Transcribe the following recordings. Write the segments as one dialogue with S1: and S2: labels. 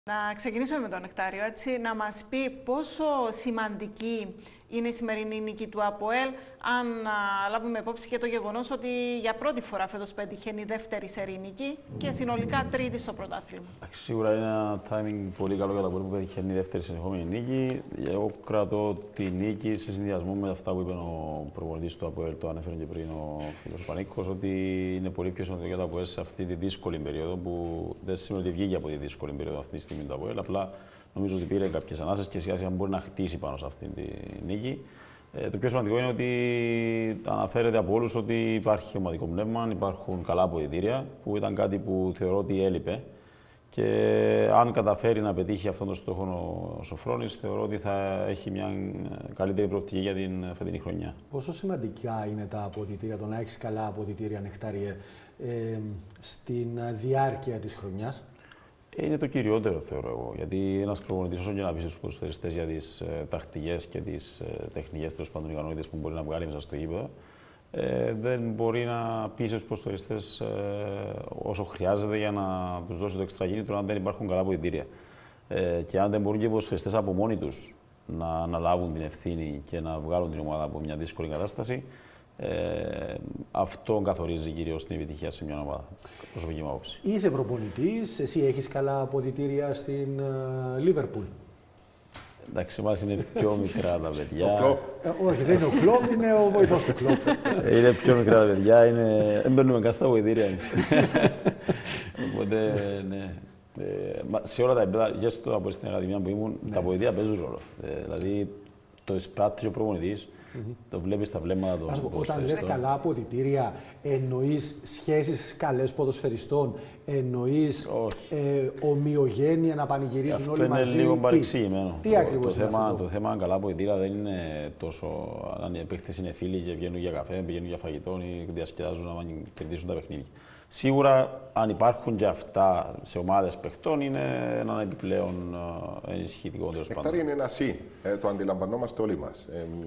S1: Να ξεκινήσουμε με τον Νεκτάριο, έτσι, να μας πει πόσο σημαντική είναι η σημερινή νίκη του ΑΠΟΕΛ, αν λάβουμε υπόψη και το γεγονός ότι για πρώτη φορά φέτος πέτυχε η δεύτερη σερί νίκη και συνολικά τρίτη στο πρωτάθλημα.
S2: Σίγουρα είναι ένα timing πολύ καλό για το ΑΠΟΕΛ που πέτυχε η δεύτερη συνεχόμενη νίκη. Εγώ κρατώ τη νίκη σε συνδυασμό με αυτά που είπε ο προπονητής του ΑΠΟΕΛ, το ανέφερε και πριν ο κ. Πανίκος, ότι είναι πολύ πιο σημαντικό για το ΑΠΟΕΛ σε αυτή τη δύσκολη περίοδο που δεν σημαίνει ότι βγήκε από τη δύσκολη περίοδο αυτή τη στιγμή το ΑΠΟΕΛ. Απλά νομίζω ότι πήρε κάποιες ανάσες και σιγά σιγά μπορεί να χτίσει πάνω σε αυτή τη νίκη. Το πιο σημαντικό είναι ότι αναφέρεται από όλους ότι υπάρχει ομαδικό πνεύμα, υπάρχουν καλά αποδυτήρια, που ήταν κάτι που θεωρώ ότι έλειπε. Και αν καταφέρει να πετύχει αυτόν τον στόχο ο Σοφρόνης, θεωρώ ότι θα έχει μια καλύτερη προοπτική για την φετινή χρονιά.
S3: Πόσο σημαντικά είναι τα αποδυτήρια, το να έχεις καλά αποδυτήρια, Νεκτάριε, στην διάρκεια της χρονιάς?
S2: Είναι το κυριότερο, θεωρώ εγώ. Γιατί ένας προπονητής, όσο και να πει στους ποδοσφαιριστές για τις τακτικές και τις τεχνικές τέλος πάντων ικανότητες που μπορεί να βγάλει μέσα στο γήπεδο, δεν μπορεί να πει στους ποδοσφαιριστές όσο χρειάζεται για να τους δώσει το εξτρα κίνητρο αν δεν υπάρχουν καλά αποδυτήρια. Και αν δεν μπορούν και οι ποδοσφαιριστές από μόνοι τους να αναλάβουν την ευθύνη και να βγάλουν την ομάδα από μια δύσκολη κατάσταση, αυτό καθορίζει κυρίως την επιτυχία σε μια ομάδα. Προσωπική μου άποψη.
S3: Είσαι προπονητής, εσύ έχεις καλά αποδυτήρια στην Λίβερπουλ.
S2: Εντάξει, εμάς είναι πιο μικρά τα παιδιά.
S3: Όχι, δεν είναι ο Κλόπ, είναι ο βοηθός του Κλόπ.
S2: Είναι πιο μικρά τα παιδιά, δεν παίρνουμε καν στα βοηθήρια. Οπότε, ναι. Σε όλα τα επίπεδα, και στο ΑΠΟΕΛ στην Ακαδημία που ήμουν, τα βοηθήρια παίζουν ρόλο. Δηλαδή, το εισπράττει ο προπονητής, το βλέπεις στα βλέμματα των ποδοσφαιριστών.
S3: Όταν λες καλά αποδυτήρια, εννοείς σχέσεις καλές ποδοσφαιριστών, εννοείς ομοιογένεια να πανηγυρίζουν όλοι μαζί?
S2: Αυτό είναι λίγο παρεξηγημένο.
S3: Τι ακριβώς είναι αυτό?
S2: Το θέμα καλά αποδυτήρια δεν είναι τόσο αν οι παίκτες είναι φίλοι και βγαίνουν για καφέ, πηγαίνουν για φαγητό ή διασκεδάζουν να κερδίσουν τα παιχνίδια. Σίγουρα, αν υπάρχουν και αυτά σε ομάδες παιχτών, είναι ένα επιπλέον ενισχυτικό τέλος πάντων.
S4: Νεκτάρι, είναι ένα συν. Το αντιλαμβανόμαστε όλοι μας.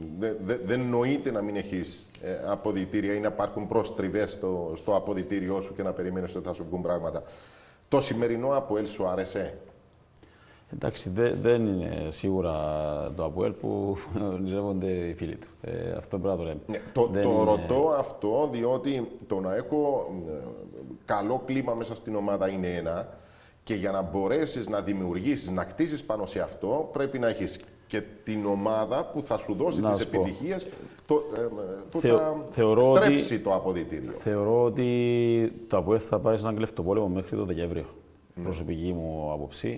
S4: Δεν νοείται να μην έχεις αποδυτήρια ή να υπάρχουν προστριβές στο αποδυτήριό σου και να περιμένεις ότι θα σου βγουν πράγματα. Το σημερινό ΑΠΟΕΛ σου άρεσε?
S2: Εντάξει, δεν είναι σίγουρα το ΑΠΟΕΛ που ονειρεύονται οι φίλοι του. Αυτό πρέπει να το λέμε.
S4: Ναι, το ρωτώ αυτό διότι το να έχω καλό κλίμα μέσα στην ομάδα είναι ένα, και για να μπορέσεις να δημιουργήσεις, να κτίσεις πάνω σε αυτό, πρέπει να έχεις και την ομάδα που θα σου δώσει τις επιτυχίες που θα θρέψει το αποδυτήριο.
S2: Θεωρώ ότι το ΑΠΟΕΛ θα πάει σε έναν κλεφτοπόλεμο μέχρι το Δεκέμβριο. Προσωπική μου άποψη.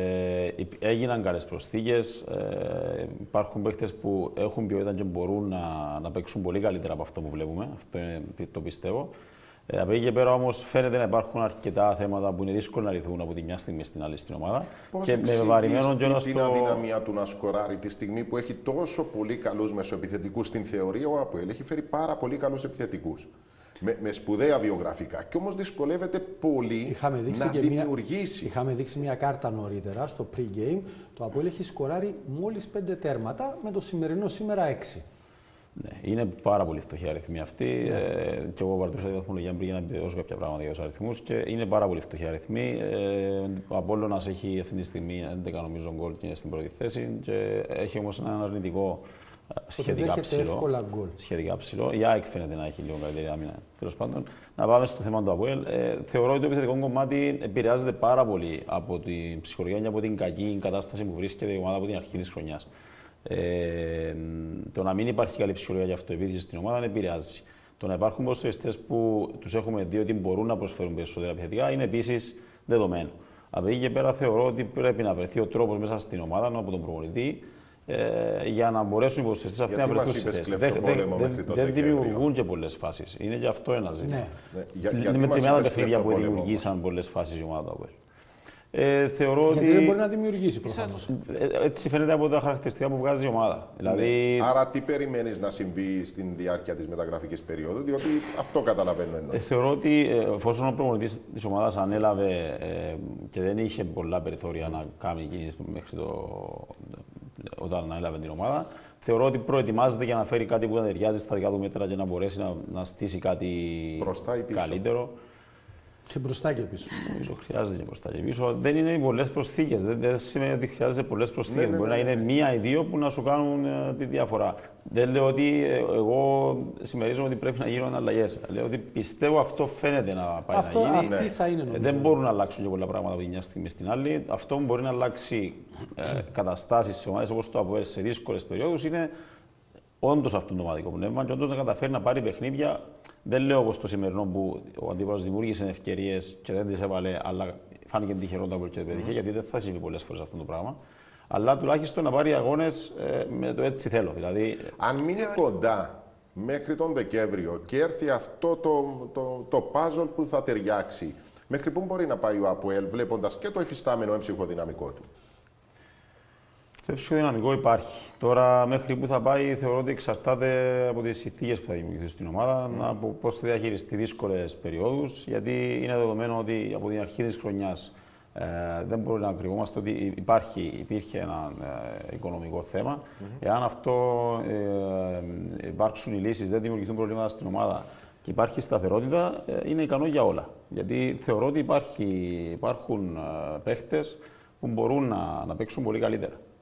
S2: Έγιναν καλές προσθήκες. Υπάρχουν παίκτες που έχουν ποιότητα και μπορούν να παίξουν πολύ καλύτερα από αυτό που βλέπουμε. Αυτό το πιστεύω. Από εκεί και πέρα όμως φαίνεται να υπάρχουν αρκετά θέματα που είναι δύσκολο να λυθούν από τη μια στιγμή στην άλλη στην ομάδα.
S4: Πώς
S2: και με βαρημένο
S4: την αδυναμία του να σκοράρει τη στιγμή που έχει τόσο πολύ καλούς μεσοεπιθετικούς? Στην θεωρία ο ΑΠΟΕΛ έχει φέρει πάρα πολύ καλούς επιθετικούς. Με σπουδαία βιογραφικά. Και όμως δυσκολεύεται πολύ να δημιουργήσει.
S3: Είχαμε δείξει μια κάρτα νωρίτερα στο pre-game. Το ΑΠΟΕΛ έχει σκοράρει μόλις 5 τέρματα, με το σημερινό σήμερα 6.
S2: Ναι, είναι πάρα πολύ φτωχή αριθμή αυτή. Ναι. Και εγώ βαρτούσα τη βαθμολογία πριν για να επιβεβαιώσω κάποια πράγματα για τους αριθμούς. Και είναι πάρα πολύ φτωχή αριθμή. Ο Απόλλωνας έχει αυτή τη στιγμή 11 νομίζω γκολ και είναι στην πρώτη θέση. Και έχει όμως ένα αρνητικό σχετικά ψηλό. Η ΑΕΚ φαίνεται να έχει λίγο καλύτερη άμυνα. Τέλος πάντων, να πάμε στο θέμα του ΑΠΟΕΛ. Θεωρώ ότι το επιθετικό κομμάτι επηρεάζεται πάρα πολύ από την ψυχολογία και από την κακή κατάσταση που βρίσκεται η ομάδα από την αρχή της χρονιάς. Το να μην υπάρχει καλή ψυχολογία για αυτοεπίθεση στην ομάδα επηρεάζει. Το να υπάρχουν ποδοσφαιριστές που τους έχουμε δει ότι μπορούν να προσφέρουν περισσότερα επιθετικά είναι επίσης δεδομένο. Από εκεί και πέρα θεωρώ ότι πρέπει να βρεθεί ο τρόπος μέσα στην ομάδα από τον προπονητή για να μπορέσουν οι ποδοσφαιριστές αυτοί να βρεθούν στη θέση. Δεν δημιουργούν και πολλές φάσεις. Είναι και αυτό ένα ζήτημα. Είναι μετρημένα τα παιχνίδια που δημιουργήσαν πολλές φάσεις η ομάδα. Θεωρώ
S3: γιατί δεν μπορεί να δημιουργήσει προφανώς.
S2: Έτσι φαίνεται από τα χαρακτηριστικά που βγάζει η ομάδα. Δηλαδή...
S4: Άρα τι περιμένεις να συμβεί στην διάρκεια της μεταγραφικής περίοδου, διότι αυτό καταλαβαίνω εννοείς.
S2: Θεωρώ ότι εφόσον ο προπονητής της ομάδας ανέλαβε και δεν είχε πολλά περιθώρια να κάνει κίνηση μέχρι όταν ανέλαβε την ομάδα, θεωρώ ότι προετοιμάζεται για να φέρει κάτι που να ταιριάζει στα δικά του μέτρα και να μπορέσει να στήσει κάτι καλύτερο.
S3: Και μπροστά και πίσω.
S2: Νομίζω χρειάζεται και μπροστά και πίσω. Δεν είναι πολλές προσθήκες. Δεν σημαίνει ότι χρειάζεται πολλές προσθήκες. Μπορεί να είναι μία ή δύο που να σου κάνουν τη διαφορά. Δεν λέω ότι εγώ συμμερίζομαι ότι πρέπει να γίνουν αλλαγές. Λέω ότι πιστεύω αυτό φαίνεται να πάει να γίνει.
S3: Αυτή θα είναι, νομίζω.
S2: Δεν μπορούν να αλλάξουν και πολλά πράγματα από τη μια στιγμή στην άλλη. Αυτό που μπορεί να αλλάξει καταστάσεις σε ομάδες όπως το ΑΠΟΕΛ σε δύσκολες περιόδους είναι όντως αυτό το ομαδικό πνεύμα και όντως να καταφέρει να πάρει παιχνίδια. Δεν λέω όπως το σημερινό που ο αντίπαλος δημιούργησε ευκαιρίες και δεν τις έβαλε, αλλά φάνηκε τυχερό το ΑΠΟΕΛ και το πέτυχε, γιατί δεν θα συμβεί πολλές φορές αυτό το πράγμα. Αλλά τουλάχιστον να πάρει αγώνες με το έτσι θέλω. Δηλαδή,
S4: αν μείνει κοντά μέχρι τον Δεκέμβριο και έρθει αυτό το puzzle που θα ταιριάξει, μέχρι πού μπορεί να πάει ο ΑΠΟΕΛ βλέποντας και το εφιστάμενο έμψυχο δυναμικό του?
S2: Το ψυχοδυναμικό υπάρχει. Τώρα, μέχρι που θα πάει, θεωρώ ότι εξαρτάται από τις συνθήκες που θα δημιουργηθούν στην ομάδα, από πώς θα διαχειριστεί δύσκολες περιόδους. Γιατί είναι δεδομένο ότι από την αρχή της χρονιάς δεν μπορούμε να κρυβόμαστε ότι υπήρχε ένα οικονομικό θέμα. Εάν αυτό υπάρξουν οι λύσεις, δεν δημιουργηθούν προβλήματα στην ομάδα και υπάρχει σταθερότητα, είναι ικανό για όλα. Γιατί θεωρώ ότι υπάρχουν παίχτες που μπορούν να παίξουν πολύ καλύτερα.